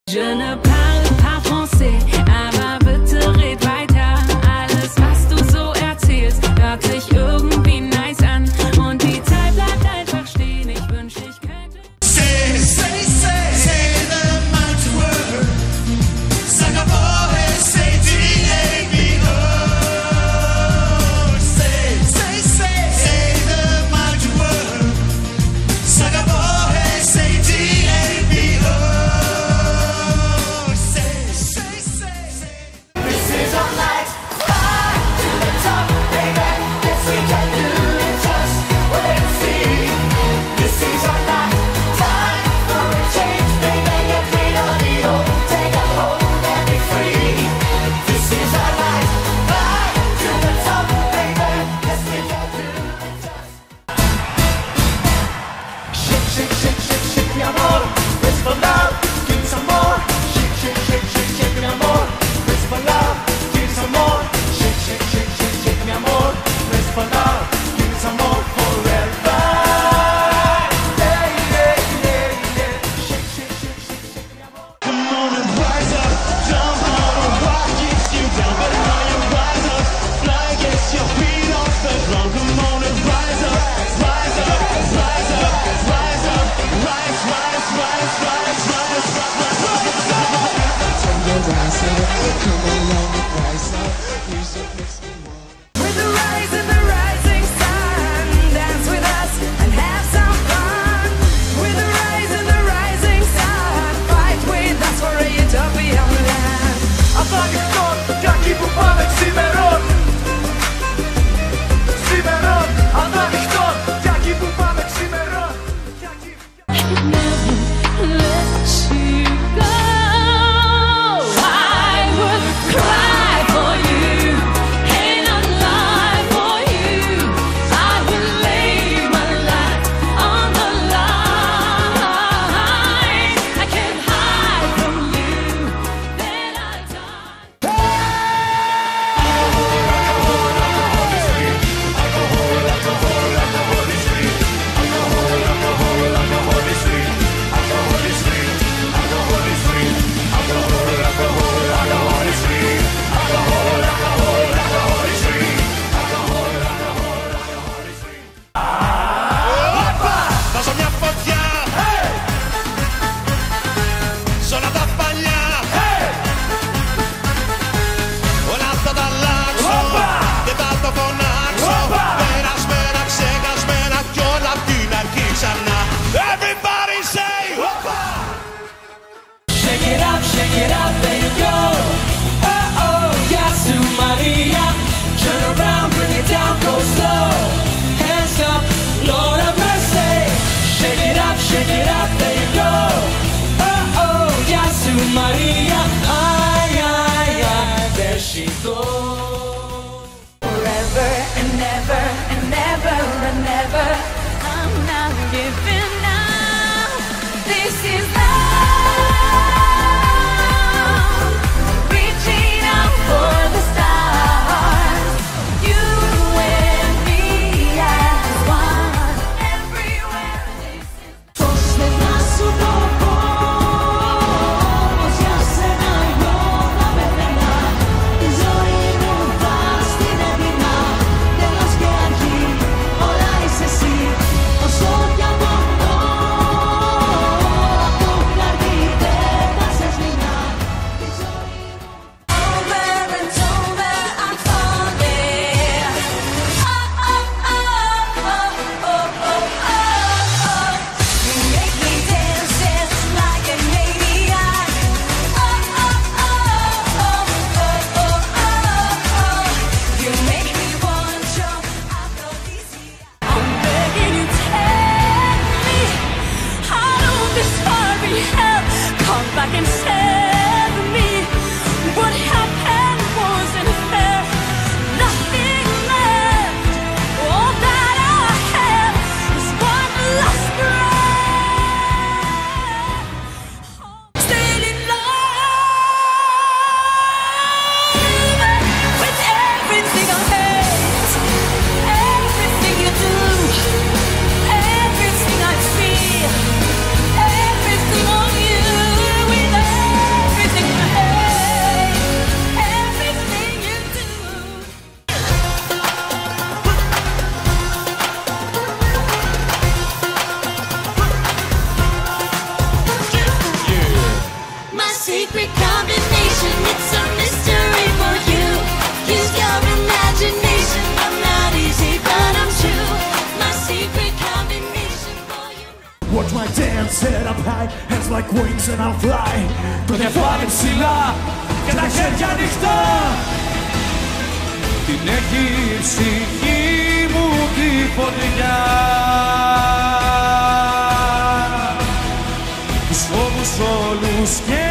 Je ne parle pas français, aber bitte red weiter. Alles, was du so erzählst, hört sich irgendwie nice an. Und die Zeit bleibt einfach stehen, ich wünschte, ich könnte... Say the mighty word. Singapore, say D-A-B-O. Say the mighty word. Singapore, say D-A-B-O. This is our night. Fly to the top, baby. Yes, we can do it. Just wait and see. This is our night. Time for a change, baby. Get rid of the old. Take a hold and be free. This is our night. Fly to the top, baby. Yes, we can do it. Just shake, shake, shake, shake, shake, mi amor. It's for love. Give me some more. Shake, shake, shake, shake, shake, mi amor. It's for love. Give me some more. Shake, shake, shake, shake, shake, mi amor. It's for love. Give me some more forever. Yeah, yeah, yeah, yeah. Shake, shake, shake, shake, shake, mi amor. Come on and rise up. Jump on a rock, gets you down. But now you rise up. Fly, gets your feet off the ground. Come on and rise up. Rise up, rise up, rise up. Rise, rise, rise, rise, rise, rise, rise, rise. Come along and rise up. Music makes me want. With the rise and the rising sun, dance with us and have some fun. With the rise and the rising sun, fight with us for a utopia. secret combination. It's a mystery for you. Use your imagination. I'm not easy, but I'm true. My secret combination for you. Watch my dance, head up high, hands like wings and I'll fly. Το κεφάλι ψηλά και τα χέρια ανοιχτά. Την έχει η ψυχή μου τη φωτιά. Τους φόβους όλους και